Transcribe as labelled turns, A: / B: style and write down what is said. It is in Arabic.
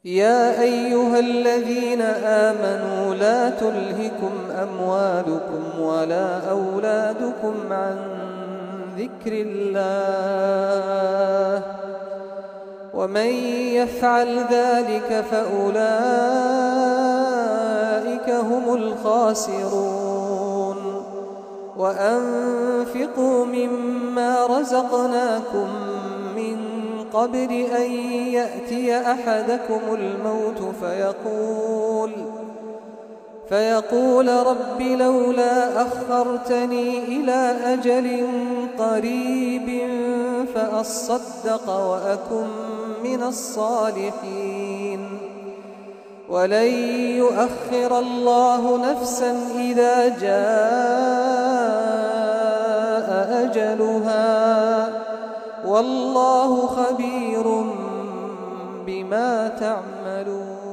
A: يا أيها الذين آمنوا لا تلهكم أموالكم ولا أولادكم عن ذكر الله ومن يفعل ذلك فأولئك هم الخاسرون وأنفقوا مما رزقناكم من قبل أن يأتي أحدكم الموت فيقول رب لولا أخرتني إلى أجل قريب فأصدق وأكن من الصالحين ولن يؤخر الله نفسا إذا جاء أجلها والله خبير بما تعملون.